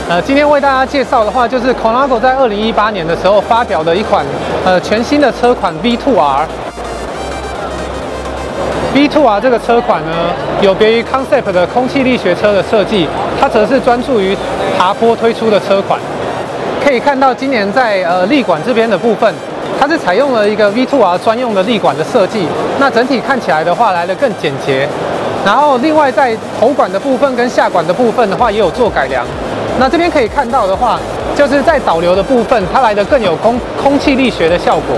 今天为大家介绍的话，就是 Colnago 在2018年的时候发表的一款全新的车款 V2R。V2R 这个车款呢，有别于 Concept 的空气力学车的设计，它则是专注于爬坡推出的车款。可以看到，今年在立管这边的部分，它是采用了一个 V2R 专用的立管的设计，那整体看起来的话来得更简洁。然后另外在头管的部分跟下管的部分的话，也有做改良。那这边可以看到的话，就是在导流的部分，它来得更有空气力学的效果。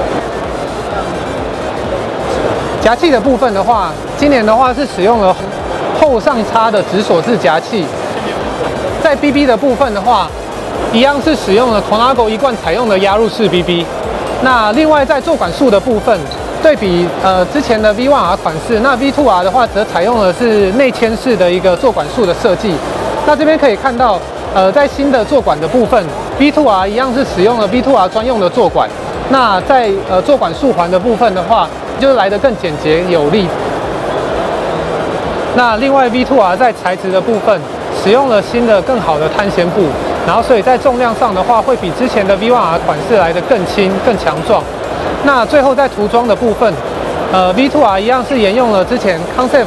夹气的部分的话，今年的话是使用了后上叉的直锁式夹气。在 BB 的部分的话，一样是使用了 Colnago 一贯采用的压入式 BB。那另外在坐管束的部分，对比之前的 V1R 款式，那 V2R 的话则采用的是内嵌式的一个坐管束的设计。那这边可以看到，在新的坐管的部分 ，V2R 一样是使用了 V2R 专用的坐管。那在坐管束环的部分的话，就是来得更简洁有力。那另外 V2R 在材质的部分，使用了新的更好的碳纤布，然后所以在重量上的话，会比之前的 V1R 款式来得更轻、更强壮。那最后在涂装的部分，V2R 一样是沿用了之前 Concept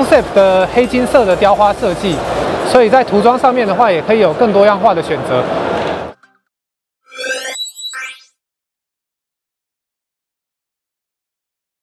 的黑金色的雕花设计，所以在涂装上面的话，也可以有更多样化的选择。